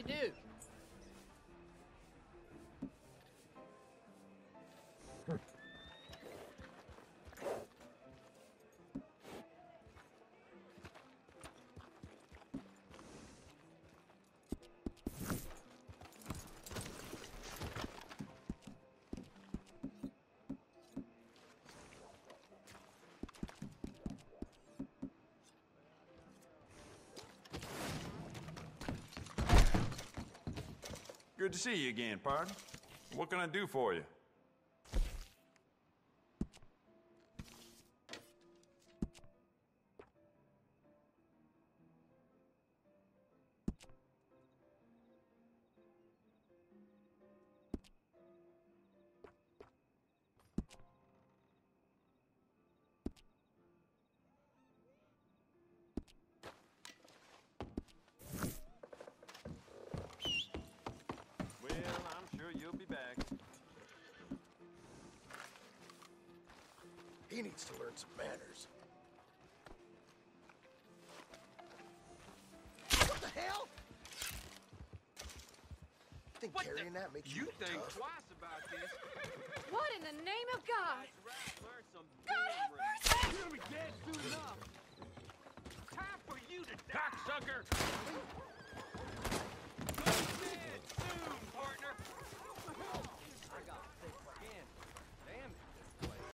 do. Good to see you again, pardon. What can I do for you? He needs to learn some manners. What the hell? Think carrying that makes you think tough? twice about this. What in the name of God? Learn some God have mercy! You're gonna be dead soon enough. Time for you to die, cocksucker!